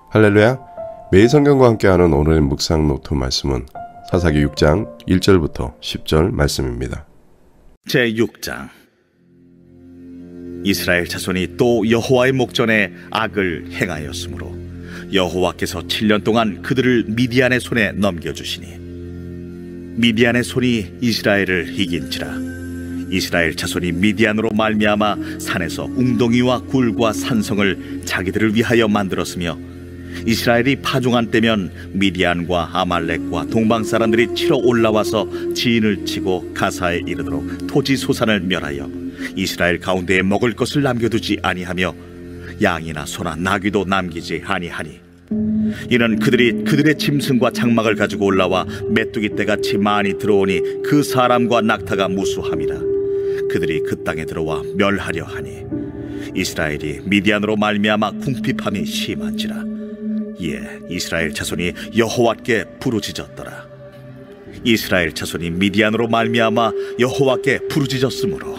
할렐루야. 매일 성경과 함께하는 오늘의 묵상 노트 말씀은 사사기 6장 1절부터 10절 말씀입니다. 제6장. 이스라엘 자손이 또 여호와의 목전에 악을 행하였으므로 여호와께서 7년 동안 그들을 미디안의 손에 넘겨주시니 미디안의 손이 이스라엘을 이긴지라. 이스라엘 자손이 미디안으로 말미암아 산에서 웅덩이와 굴과 산성을 자기들을 위하여 만들었으며 이스라엘이 파종한 때면 미디안과 아말렉과 동방 사람들이 치러 올라와서 지인을 치고 가사에 이르도록 토지 소산을 멸하여 이스라엘 가운데에 먹을 것을 남겨두지 아니하며 양이나 소나 나귀도 남기지 아니하니 이는 그들이 그들의 짐승과 장막을 가지고 올라와 메뚜기 떼같이 많이 들어오니 그 사람과 낙타가 무수함이라. 그들이 그 땅에 들어와 멸하려 하니 이스라엘이 미디안으로 말미암아 궁핍함이 심한지라. 예, 이스라엘 자손이 여호와께 부르짖었더라. 이스라엘 자손이 미디안으로 말미암아 여호와께 부르짖었으므로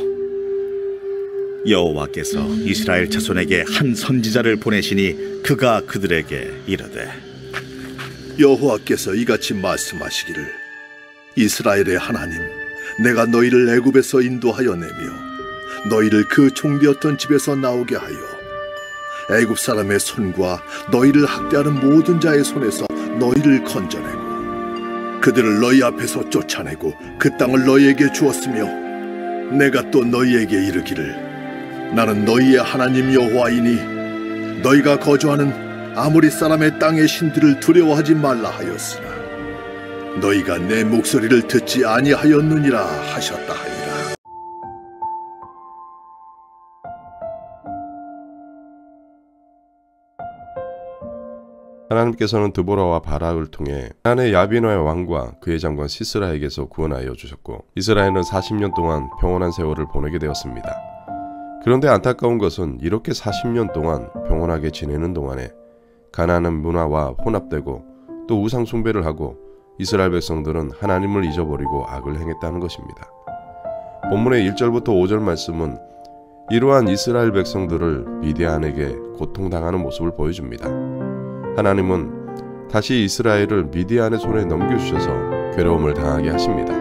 여호와께서 이스라엘 자손에게 한 선지자를 보내시니 그가 그들에게 이르되 여호와께서 이같이 말씀하시기를 이스라엘의 하나님, 내가 너희를 애굽에서 인도하여 내며 너희를 그 종되었던 집에서 나오게 하여 애굽 사람의 손과 너희를 학대하는 모든 자의 손에서 너희를 건져내고 그들을 너희 앞에서 쫓아내고 그 땅을 너희에게 주었으며 내가 또 너희에게 이르기를 나는 너희의 하나님 여호와이니 너희가 거주하는 아모리 사람의 땅의 신들을 두려워하지 말라 하였으나 너희가 내 목소리를 듣지 아니하였느니라 하셨다 하니라. 하나님께서는 드보라와 바락을 통해 하나의 야비노의 왕과 그의 장관 시스라에게서 구원하여 주셨고 이스라엘은 40년 동안 평온한 세월을 보내게 되었습니다. 그런데 안타까운 것은 이렇게 40년 동안 평온하게 지내는 동안에 가나안 문화와 혼합되고 또 우상 숭배를 하고 이스라엘 백성들은 하나님을 잊어버리고 악을 행했다는 것입니다. 본문의 1절부터 5절 말씀은 이러한 이스라엘 백성들을 미디안에게 고통당하는 모습을 보여줍니다. 하나님은 다시 이스라엘을 미디안의 손에 넘겨주셔서 괴로움을 당하게 하십니다.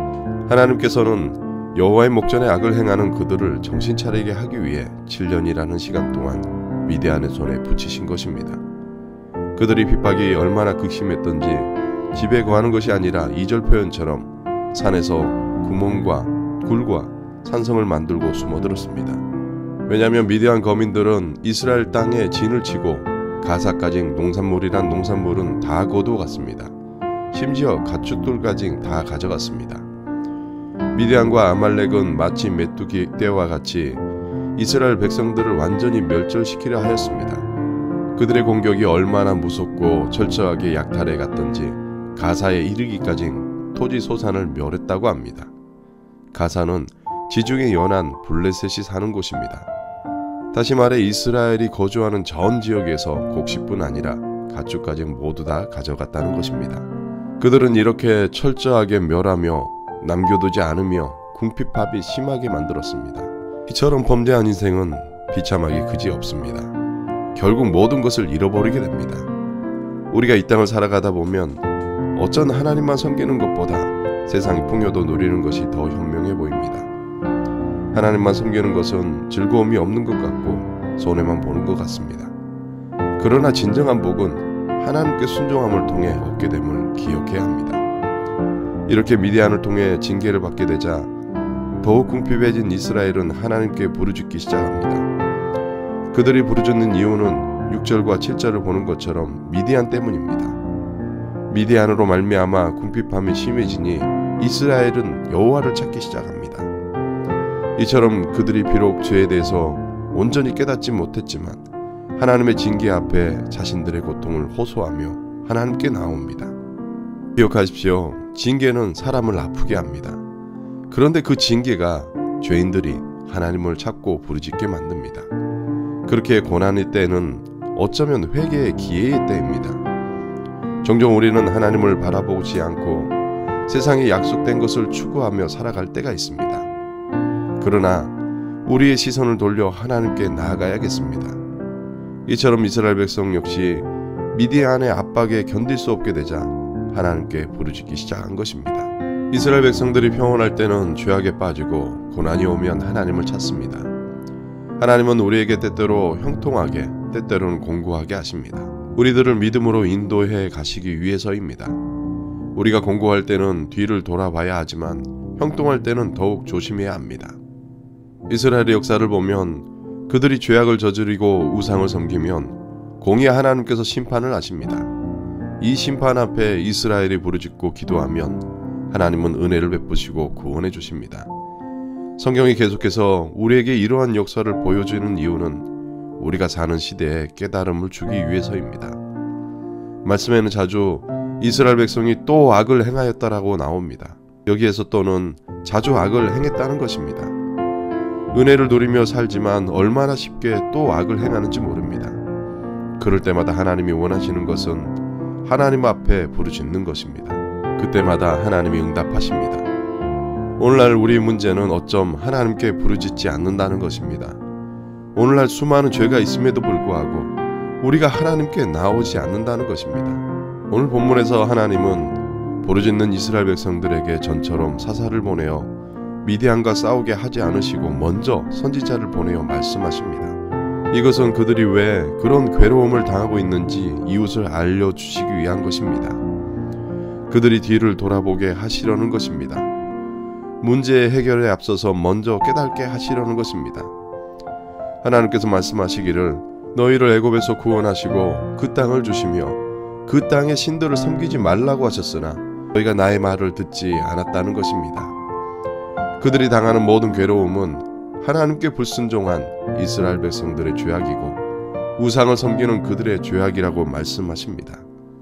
하나님께서는 여호와의 목전에 악을 행하는 그들을 정신 차리게 하기 위해 7년이라는 시간 동안 미디안의 손에 붙이신 것입니다. 그들이 핍박이 얼마나 극심했던지 집에 거하는 것이 아니라 2절 표현처럼 산에서 구멍과 굴과 산성을 만들고 숨어들었습니다. 왜냐하면 미디안 거민들은 이스라엘 땅에 진을 치고 가사까지 농산물이란 농산물은 다 거두어갔습니다. 심지어 가축들까지 다 가져갔습니다. 미디안과 아말렉은 마치 메뚜기 떼와 같이 이스라엘 백성들을 완전히 멸절시키려 하였습니다. 그들의 공격이 얼마나 무섭고 철저하게 약탈해 갔던지 가사에 이르기까지 토지 소산을 멸했다고 합니다. 가사는 지중해 연안 블레셋이 사는 곳입니다. 다시 말해 이스라엘이 거주하는 전 지역에서 곡식뿐 아니라 가축까지 모두 다 가져갔다는 것입니다. 그들은 이렇게 철저하게 멸하며 남겨두지 않으며 궁핍합이 심하게 만들었습니다. 이처럼 범죄한 인생은 비참하기 그지없습니다. 결국 모든 것을 잃어버리게 됩니다. 우리가 이 땅을 살아가다 보면 어쩐 하나님만 섬기는 것보다 세상의 풍요도 누리는 것이 더 현명해 보입니다. 하나님만 섬기는 것은 즐거움이 없는 것 같고 손해만 보는 것 같습니다. 그러나 진정한 복은 하나님께 순종함을 통해 얻게 됨을 기억해야 합니다. 이렇게 미디안을 통해 징계를 받게 되자 더욱 궁핍해진 이스라엘은 하나님께 부르짖기 시작합니다. 그들이 부르짖는 이유는 6절과 7절을 보는 것처럼 미디안 때문입니다. 미디안으로 말미암아 궁핍함이 심해지니 이스라엘은 여호와를 찾기 시작합니다. 이처럼 그들이 비록 죄에 대해서 온전히 깨닫지 못했지만 하나님의 징계 앞에 자신들의 고통을 호소하며 하나님께 나옵니다. 기억하십시오. 징계는 사람을 아프게 합니다. 그런데 그 징계가 죄인들이 하나님을 찾고 부르짖게 만듭니다. 그렇게 고난의 때는 어쩌면 회개의 기회의 때입니다. 종종 우리는 하나님을 바라보지 않고 세상에 약속된 것을 추구하며 살아갈 때가 있습니다. 그러나 우리의 시선을 돌려 하나님께 나아가야겠습니다. 이처럼 이스라엘 백성 역시 미디안의 압박에 견딜 수 없게 되자 하나님께 부르짖기 시작한 것입니다. 이스라엘 백성들이 평온할 때는 죄악에 빠지고 고난이 오면 하나님을 찾습니다. 하나님은 우리에게 때때로 형통하게, 때때로는 공고하게 하십니다. 우리들을 믿음으로 인도해 가시기 위해서입니다. 우리가 공고할 때는 뒤를 돌아봐야 하지만 형통할 때는 더욱 조심해야 합니다. 이스라엘의 역사를 보면 그들이 죄악을 저지르고 우상을 섬기면 공의의 하나님께서 심판을 하십니다. 이 심판 앞에 이스라엘이 부르짖고 기도하면 하나님은 은혜를 베푸시고 구원해 주십니다. 성경이 계속해서 우리에게 이러한 역사를 보여주는 이유는 우리가 사는 시대에 깨달음을 주기 위해서입니다. 말씀에는 자주 이스라엘 백성이 또 악을 행하였다라고 나옵니다. 여기에서 또는 자주 악을 행했다는 것입니다. 은혜를 누리며 살지만 얼마나 쉽게 또 악을 행하는지 모릅니다. 그럴 때마다 하나님이 원하시는 것은 하나님 앞에 부르짖는 것입니다. 그때마다 하나님이 응답하십니다. 오늘날 우리의 문제는 어쩜 하나님께 부르짖지 않는다는 것입니다. 오늘날 수많은 죄가 있음에도 불구하고 우리가 하나님께 나오지 않는다는 것입니다. 오늘 본문에서 하나님은 부르짖는 이스라엘 백성들에게 전처럼 사사를 보내어 미디안과 싸우게 하지 않으시고 먼저 선지자를 보내어 말씀하십니다. 이것은 그들이 왜 그런 괴로움을 당하고 있는지 이웃을 알려주시기 위한 것입니다. 그들이 뒤를 돌아보게 하시려는 것입니다. 문제의 해결에 앞서서 먼저 깨닫게 하시려는 것입니다. 하나님께서 말씀하시기를 너희를 애굽에서 구원하시고 그 땅을 주시며 그 땅의 신들을 섬기지 말라고 하셨으나 너희가 나의 말을 듣지 않았다는 것입니다. 그들이 당하는 모든 괴로움은 하나님께 불순종한 이스라엘 백성들의 죄악이고 우상을 섬기는 그들의 죄악이라고 말씀하십니다.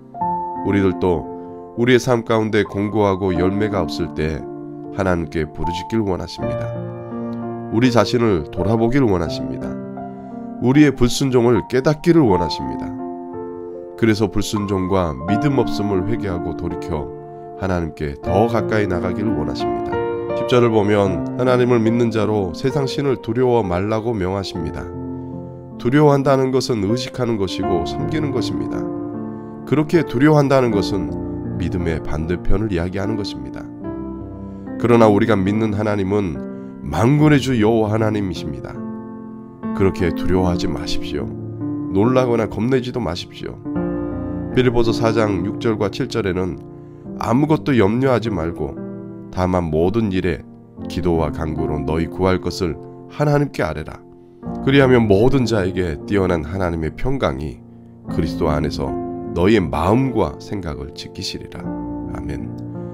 우리들도 우리의 삶 가운데 공고하고 열매가 없을 때 하나님께 부르짖기를 원하십니다. 우리 자신을 돌아보기를 원하십니다. 우리의 불순종을 깨닫기를 원하십니다. 그래서 불순종과 믿음 없음을 회개하고 돌이켜 하나님께 더 가까이 나가기를 원하십니다. 10절을 보면 하나님을 믿는 자로 세상 신을 두려워 말라고 명하십니다. 두려워한다는 것은 의식하는 것이고 섬기는 것입니다. 그렇게 두려워한다는 것은 믿음의 반대편을 이야기하는 것입니다. 그러나 우리가 믿는 하나님은 만군의 주 여호와 하나님이십니다. 그렇게 두려워하지 마십시오. 놀라거나 겁내지도 마십시오. 빌립보서 4장 6절과 7절에는 아무것도 염려하지 말고 다만 모든 일에 기도와 간구로 너희 구할 것을 하나님께 아뢰라. 그리하면 모든 자에게 뛰어난 하나님의 평강이 그리스도 안에서 너희의 마음과 생각을 지키시리라. 아멘.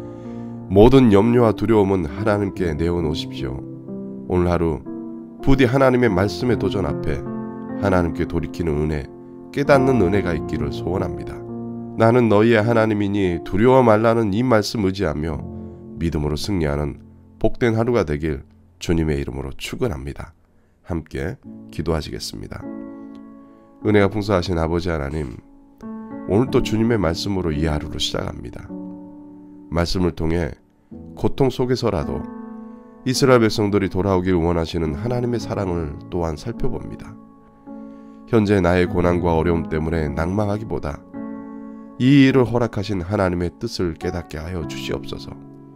모든 염려와 두려움은 하나님께 내어놓으십시오. 오늘 하루 부디 하나님의 말씀의 도전 앞에 하나님께 돌이키는 은혜, 깨닫는 은혜가 있기를 소원합니다. 나는 너희의 하나님이니 두려워 말라는 이 말씀 의지하며 믿음으로 승리하는 복된 하루가 되길 주님의 이름으로 축원합니다. 함께 기도하시겠습니다. 은혜가 풍성하신 아버지 하나님, 오늘 또 주님의 말씀으로 이 하루를 시작합니다. 말씀을 통해 고통 속에서라도 이스라엘 백성들이 돌아오기를 원하시는 하나님의 사랑을 또한 살펴봅니다. 현재 나의 고난과 어려움 때문에 낭망하기보다 이 일을 허락하신 하나님의 뜻을 깨닫게 하여 주시옵소서.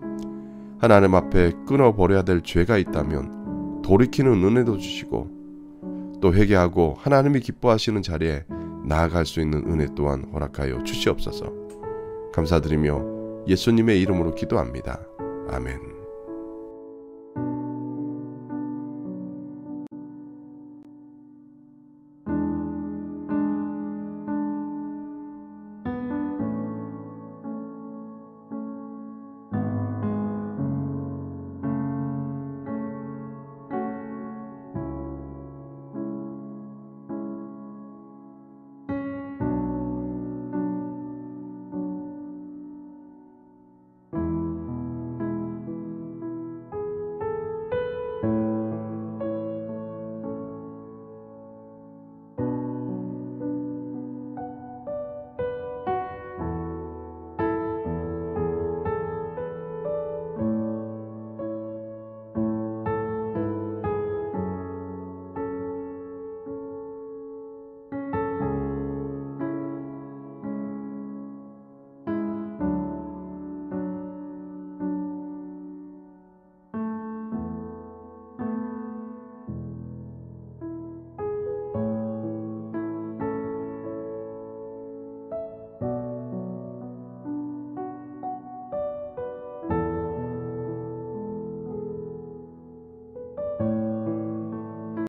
하나님 앞에 끊어버려야 될 죄가 있다면 돌이키는 은혜도 주시고 또 회개하고 하나님이 기뻐하시는 자리에 나아갈 수 있는 은혜 또한 허락하여 주시옵소서. 감사드리며 예수님의 이름으로 기도합니다. 아멘.